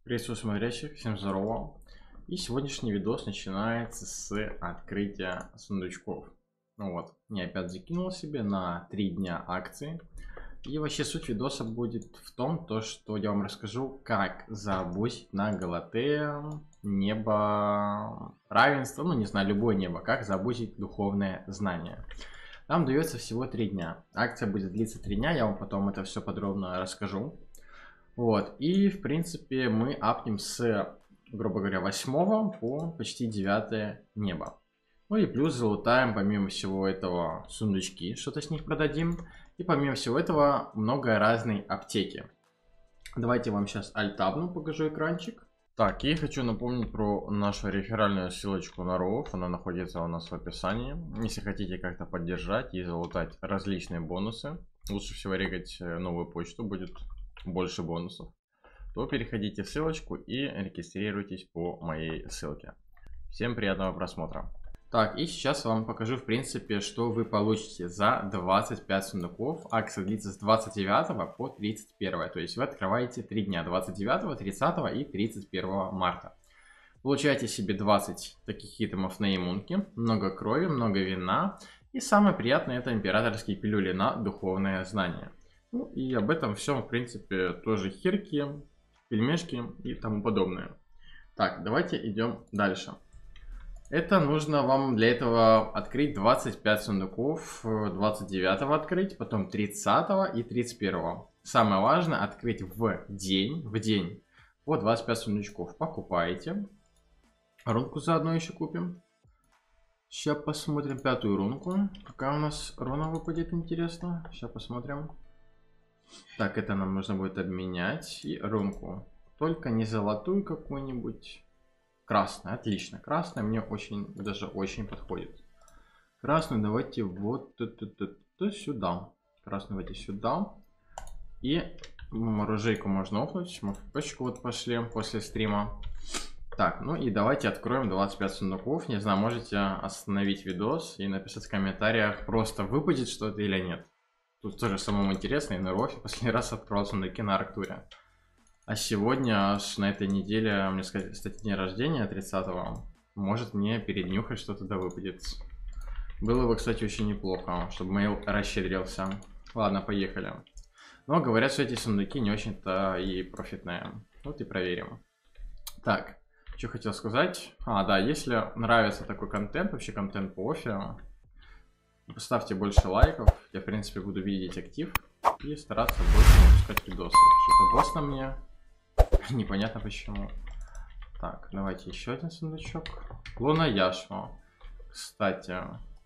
Приветствую смотрящих, всем здорово. И сегодняшний видос начинается с открытия сундучков. Ну вот, я опять закинул себе на 3 дня акции. И вообще суть видоса будет в том, что я вам расскажу, как забустить на Галатея небо равенства, ну не знаю, любое небо, как забустить духовное знание. Нам дается всего 3 дня. Акция будет длиться 3 дня, я вам потом это все подробно расскажу. Вот, и в принципе мы апнем с, грубо говоря, 8 по почти 9 небо. Ну и плюс залутаем помимо всего этого сундучки, что-то с них продадим. И помимо всего этого много разной аптеки. Давайте я вам сейчас альтабну, покажу экранчик. Так, и хочу напомнить про нашу реферальную ссылочку на ROV. Она находится у нас в описании. Если хотите как-то поддержать и залутать различные бонусы, лучше всего регать новую почту, будет больше бонусов, то переходите в ссылочку и регистрируйтесь по моей ссылке. Всем приятного просмотра. Так, и сейчас я вам покажу, в принципе, что вы получите за 25 сундуков. Акция длится с 29 по 31. То есть вы открываете 3 дня: 29, 30 и 31 марта. Получаете себе 20 таких итемов на иммунке, много крови, много вина. И самое приятное — это императорские пилюли на духовное знание. Ну и об этом всем, в принципе, тоже хирки, пельмешки и тому подобное. Так, давайте идем дальше. Это нужно вам для этого открыть 25 сундуков, 29 открыть, потом 30 и 31. Самое важное — открыть в день по 25 сундучков. Покупаете. Рунку заодно еще купим. Сейчас посмотрим 5-ю рунку. Какая у нас руна выпадет, интересно. Сейчас посмотрим. Так, это нам нужно будет обменять. И рунку. Только не золотую какую-нибудь. Красная, отлично. Красная мне очень, даже очень подходит. Красную давайте вот сюда. Красную давайте сюда. И оружейку можно офнуть. Мы в пачку вот пошли после стрима. Так, ну и давайте откроем 25 сундуков. Не знаю, можете остановить видос и написать в комментариях, просто выпадет что-то или нет. Тут тоже самому интересно, и на Рофе последний раз открывал сундуки на Арктуре. А сегодня, аж на этой неделе, мне сказать, кстати, день рождения 30-го, может мне переднюхать что-то да выпадет. Было бы, кстати, очень неплохо, чтобы мейл расщедрился. Ладно, поехали. Но говорят, что эти сундуки не очень-то и профитные. Вот и проверим. Так, что хотел сказать. Да, если нравится такой контент, вообще контент по офе, поставьте больше лайков. Я, в принципе, буду видеть актив и стараться больше выпускать видосы. Что-то босс на мне. Непонятно почему. Так, давайте еще один сундучок. Луна Яшма. Кстати.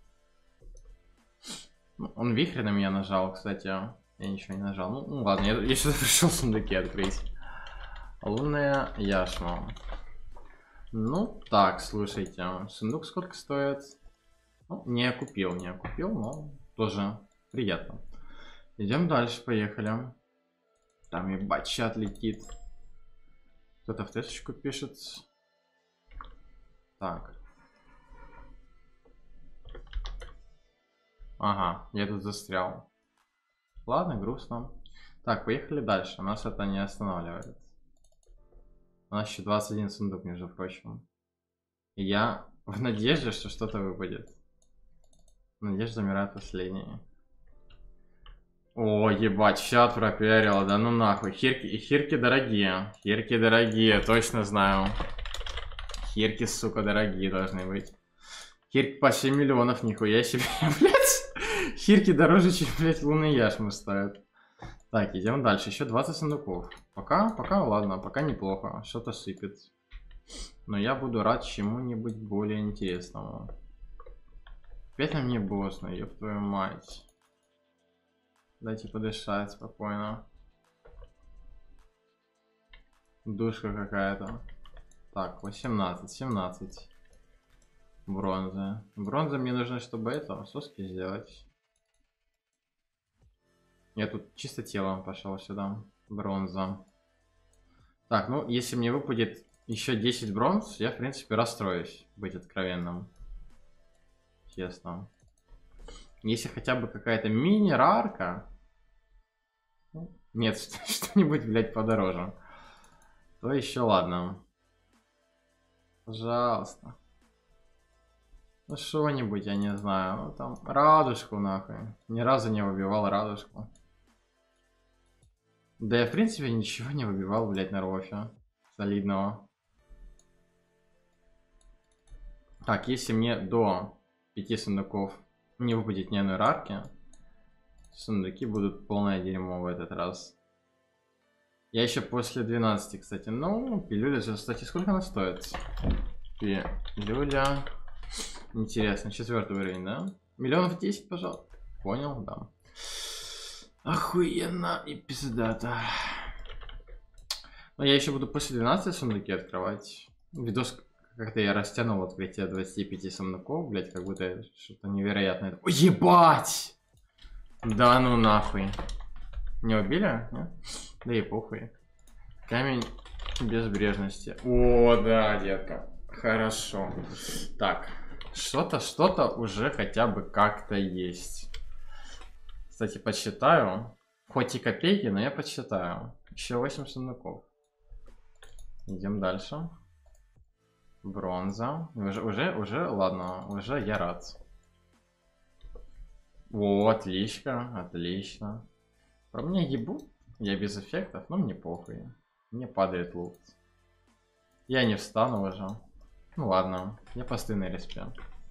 Он вихрь на меня нажал, кстати. Я ничего не нажал. Ну ладно, я сюда пришел сундуки открыть. Лунная Яшма. Ну так, слушайте. Сундук сколько стоит? Ну, не купил, но тоже приятно. Идем дальше, поехали. Там ебать чат летит. Кто-то в тесточку пишет. Так. Ага, я тут застрял. Ладно, грустно. Так, поехали дальше. Нас это не останавливает. У нас еще 21 сундук, между прочим. И я в надежде, что что-то выпадет. Надежда умирает последней. О, ебать, чат пропиарила, да ну нахуй. Хирки дорогие. Хирки дорогие, точно знаю. Хирки, сука, дорогие должны быть. Хирки по 7 миллионов, нихуя себе, блядь. Хирки дороже, чем, блядь, лунные яшмы стоят. Так, идем дальше. Еще 20 сундуков. Пока, ладно, пока неплохо. Что-то сыпет. Но я буду рад чему-нибудь более интересному. Опять на мне босс, ёб твою мать. Дайте подышать спокойно. Душка какая-то. Так, 18, 17. Бронза. Бронза мне нужно, чтобы это, соски сделать. Я тут чисто телом пошел сюда. Бронза. Так, ну, если мне выпадет еще 10 бронз, я, в принципе, расстроюсь, быть откровенным. Честно. Если хотя бы какая-то мини-рарка. Нет, что-нибудь, блядь, подороже. То еще ладно. Пожалуйста. Ну что-нибудь, я не знаю. Ну там радужку нахуй. Ни разу не выбивал радужку. Да я в принципе ничего не выбивал, блять, на рофе. Солидного. Так, если мне до 5 сундуков не выпадет ни одной рарки, сундуки будут полное дерьмо в этот раз. Я еще после 12, кстати. Ну, пилюля же, кстати, сколько она стоит? Пилюля. Интересно, 4-й уровень, да? Миллионов 10, пожалуйста. Понял, да. Охуенно и пиздато. Но я еще буду после 12 сундуки открывать. Видос как-то я растянул открытие 25 сундуков, блять, как будто что-то невероятное. О, ебать! Да ну нахуй. Не убили? Нет? Да и похуй. Камень безбрежности. О, да, детка. Хорошо. Так. Что-то уже хотя бы как-то есть. Кстати, подсчитаю. Хоть и копейки, но я подсчитаю. Еще 8 сундуков. Идем дальше. Бронза. Уже, ладно, уже я рад. О, отлично, отлично. Про меня ебут. Я без эффектов, но мне похуй. Мне падает лут. Я не встану уже. Ну ладно, я посты на респе.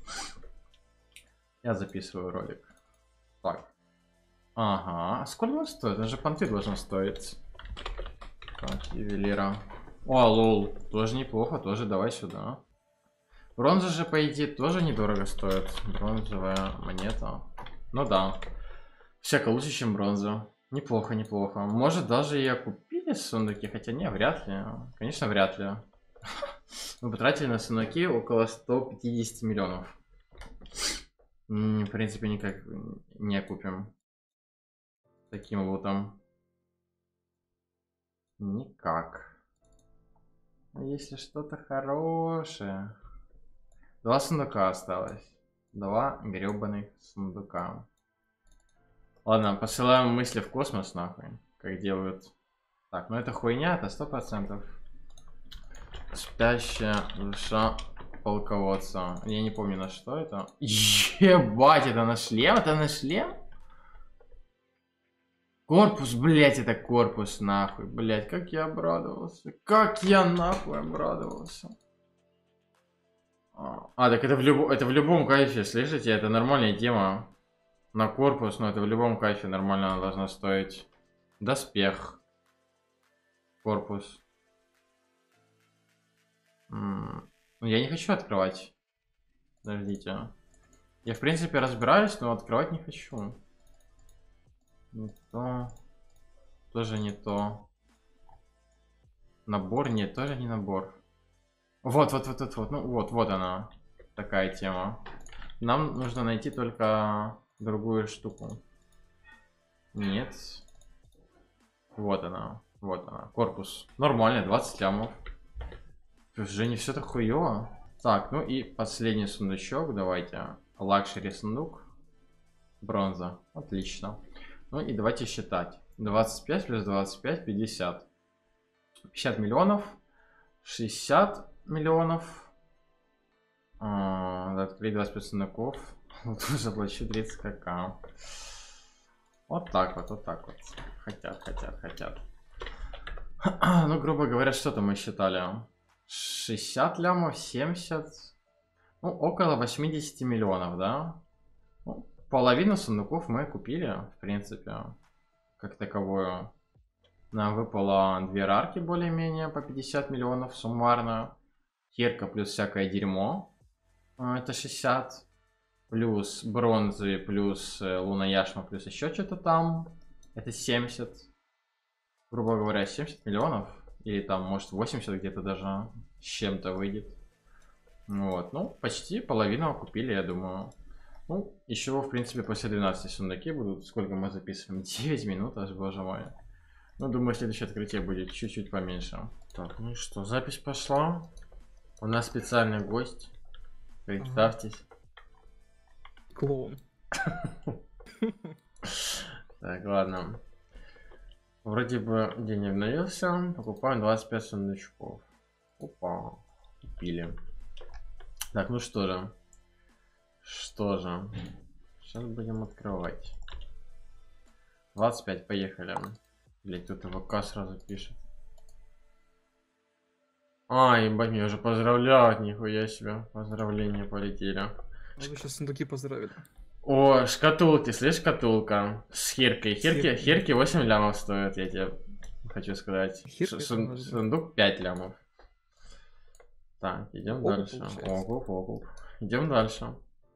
Я записываю ролик. Так. Ага. Сколько он стоит? Он же понты должен стоить. Так, ювелира. О, лол. Тоже неплохо, тоже давай сюда. Бронза же, по идее, тоже недорого стоит. Бронзовая монета. Ну да. Всяко лучше, чем бронза. Неплохо, неплохо. Может, даже и купили сундуки, хотя не, вряд ли. Конечно, вряд ли. Мы потратили на сундуки около 150 миллионов. В принципе, никак не купим. Таким лутом. Никак. Если что-то хорошее. 2 сундука осталось. 2 гребаных сундука. Ладно, посылаем мысли в космос, нахуй. Как делают. Так, ну это хуйня, это 100%. Спящая душа полководца. Я не помню, на что это. Ебать, это на шлем? Это на шлем? Корпус, блять, это корпус, нахуй. Блять, как я обрадовался. Как я нахуй обрадовался. Так это в любом кайфе, слышите? Это нормальная тема. На корпус, но это в любом кайфе нормально она должна стоить. Доспех. Корпус. Ну, я не хочу открывать. Подождите. Я, в принципе, разбираюсь, но открывать не хочу. Не то. Тоже не то. Набор? Нет, тоже не набор. Вот. Ну, вот она. Такая тема. Нам нужно найти только другую штуку. Нет. Вот она. Вот она. Корпус. Нормально, 20 лямов. Уже не все так хуёво. Так, ну и последний сундучок. Давайте. Лакшери сундук. Бронза. Отлично. Ну и давайте считать. 25 плюс 25, 50. 50 миллионов. 60 миллионов. Открыть 25 сундуков. Заплачу 30 кк. Вот так вот, вот так вот. Хотят. Ну, грубо говоря, что-то мы считали. 60 лямов, 70. Ну, около 80 миллионов, да? Ну, половину сундуков мы купили, в принципе, как таковую. Нам выпало 2 рарки более-менее по 50 миллионов суммарно. Кирка плюс всякое дерьмо. Это 60. Плюс бронзы, плюс луна яшма, плюс еще что-то там. Это 70. Грубо говоря, 70 миллионов. Или там, может, 80 где-то даже с чем-то выйдет. Вот, ну, почти половину купили, я думаю. Ну, еще, в принципе, после 12 сундуки будут. Сколько мы записываем? 9 минут, аж, боже мой. Ну, думаю, следующее открытие будет чуть-чуть поменьше. Так, ну и что, запись пошла. У нас специальный гость. Представьтесь. Клоун. Так, ладно. Вроде бы день обновился. Покупаем 25 сундучков. Опа. Купили. Так, ну что же. Что же. Сейчас будем открывать. 25, поехали. Блять, тут ВК сразу пишет. А, ебать, меня уже поздравляют, нихуя себе. Поздравления полетели. Вы сейчас сундуки поздравили. О, шкатулки, слышь, шкатулка. С хиркой. Хирки. Хирки 8 лямов стоят, я тебе хочу сказать. Хирка это важно. Сундук 5 лямов. Так, идем Окуп дальше. получается. Окуп. Идем дальше.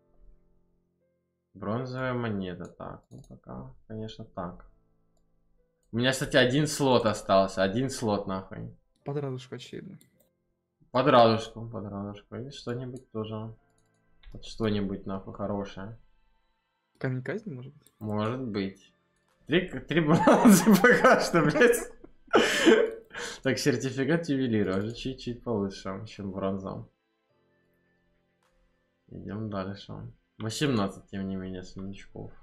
Бронзовая монета. Так, ну пока, конечно, так. У меня, кстати, один слот остался. Один слот, нахуй. Под радужку очевидно. Под радужку. И что-нибудь тоже. Вот что-нибудь, нахуй, хорошее. Камень казни, может быть? Может быть. Три бронзы пока что, блядь. Так, сертификат ювелира уже чуть-чуть получше, чем бронза. Идем дальше. 18, тем не менее, сундучков.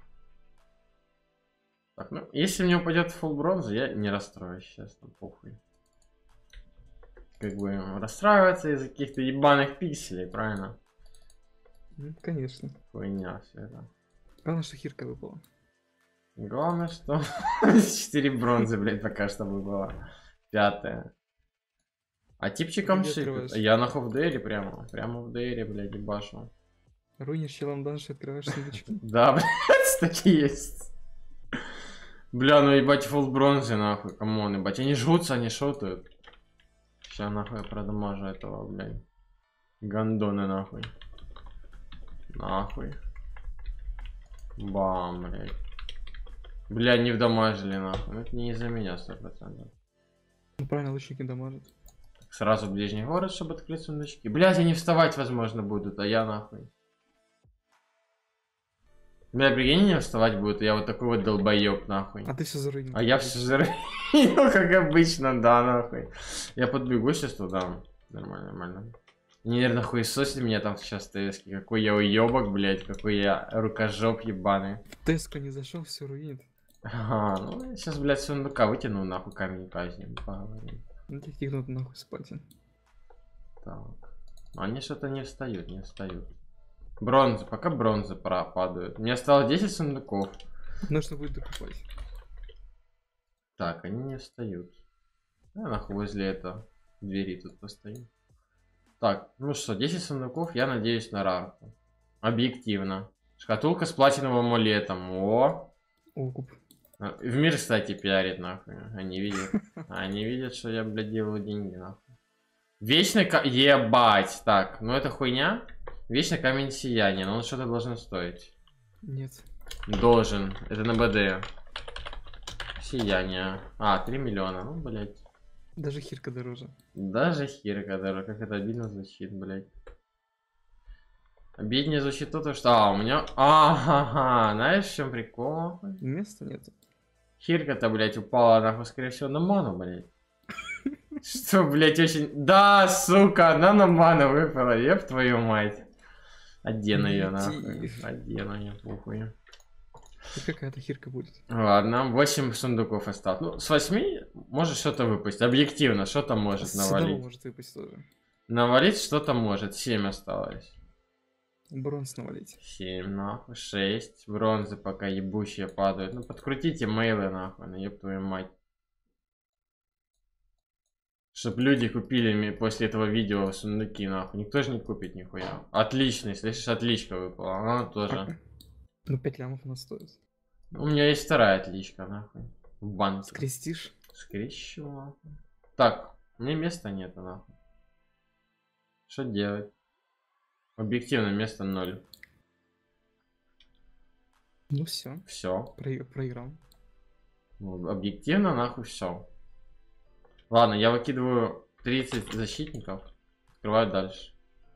Так, ну, если мне упадет фулл бронза, я не расстроюсь, честно, похуй. Как бы расстраиваться из-за каких-то ебаных пикселей, правильно? Конечно. Хуйня все это. Главное, что хирка выпала. Главное, что 4 бронзы, блядь, пока что было. 5. А типчиком Где шипит. открываешь? Я на хофдейле прямо. Прямо в дейре, блядь, ебашу. Руинишь челом данж и открываешь сундучки. Да, блядь, такие есть. Бля, ну ебать фулл бронзы, нахуй, камон, ебать. Они жгутся, они шотают. Сейчас нахуй я продамажу этого, блядь. Гандоны, нахуй. Нахуй. Бам, блядь. Бля, не вдамажили, нахуй. Ну это не из-за меня 100%. Ну правильно, лучники дамажат. Сразу в ближний город, чтобы открыть сундучки. Блядь, они вставать, возможно, будут, а я нахуй. Бля, прикинь, не вставать будут, я вот такой вот долбоёб, нахуй. А ты все заруинил. А я все заруинил, как обычно, да, нахуй. Я подбегу сейчас туда. Нормально. Они, наверное, хуесосят меня там сейчас ТСки. Какой я уёбок, блядь, какой я рукожоп ебаный. В Теско не зашел, все руинит. Ага, ну сейчас, блядь, сундука вытяну, нахуй, камень казни. Поговорим. Ну тебя кикнут нахуй спать. Так. Они что-то не встают. Бронза, пока бронза падают. Мне осталось 10 сундуков. Нужно будет докупать. Так, они не встают. Я нахуй возле этого двери тут постою. Так, ну что, 10 сундуков, я надеюсь на рарку. Объективно. Шкатулка с платиновым амулетом. О! Окуп. В мир, кстати, пиарит, нахуй. Они видят, что я, блядь, делаю деньги, нахуй. Вечный ебать! Так, ну это хуйня. Вечный камень сияния, но он что-то должен стоить. Нет. Должен. Это на БД. Сияние. А, 3 миллиона. Ну, блядь. Даже хирка дороже. Даже хирка дороже. Как это обидно звучит, блядь. Обиднее звучит то, что... А, у меня... Ага, знаешь, в чем прикол? Места нет. Хирка-то, блядь, упала, нахуй, скорее всего, на ману, блядь. Что, блядь, очень... Да, сука, она на ману выпала, еб твою мать. Одену ее, нахуй. Одену ее, похуй. И какая-то хирка будет. Ладно, 8 сундуков осталось. Ну, с 8 может что-то выпасть. Объективно, что-то может С одного навалить. может выпасть тоже. Навалить что-то может. 7 осталось. Бронз навалить. 7, нахуй. 6. Бронзы пока ебущие падают. Ну, подкрутите мейлы, нахуй. Ну, еб твою мать. Чтоб люди купили мне после этого видео сундуки, нахуй. Никто же не купит нихуя. Отличный, слышишь, отличка выпала. Она тоже. Ну 5 лямов она стоит. У меня есть вторая отличка, нахуй. В банке. Скрестишь? Скрещу, нахуй. Так, мне места нет, нахуй. Что делать? Объективно место 0. Ну все. Все. Проиграл. Объективно, нахуй, все. Ладно, я выкидываю 30 защитников. Открываю дальше.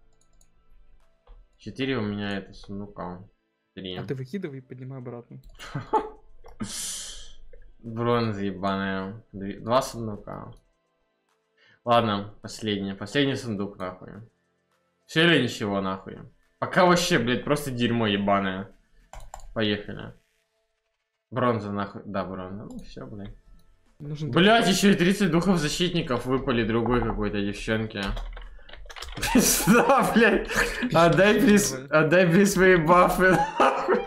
4 у меня это сундука. 3. А ты выкидывай и поднимай обратно. Бронза ебаная. 2 сундука. Ладно, последний сундук, нахуй. Все или ничего, нахуй. Пока вообще, блядь, просто дерьмо ебаное. Поехали. Бронза, нахуй. Да, бронза. Ну все, блядь. Нужен Блять, еще и 30 духов защитников выпали другой какой-то девчонке. Да, блядь. Отдай при свои бафы, нахуй.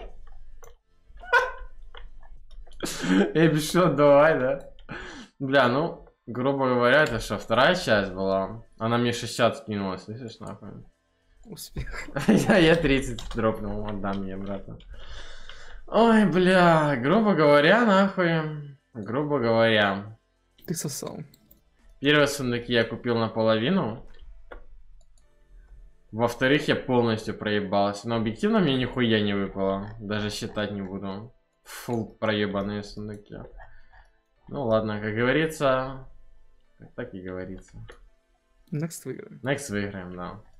Эпишот, давай, да? Бля, ну, грубо говоря, это что, вторая часть была? Она мне 60 скинула, слышишь, нахуй? успех. Я 30 дропнул, отдам мне, брата. Ой, бля, грубо говоря, нахуй. Грубо говоря. Ты сосал. Первые сундуки я купил наполовину. Во-вторых, я полностью проебался. Но объективно мне нихуя не выпало. Даже считать не буду. Фу, проебанные сундуки. Ну ладно, как говорится. Так и говорится. Next выиграем. Next выиграем, да.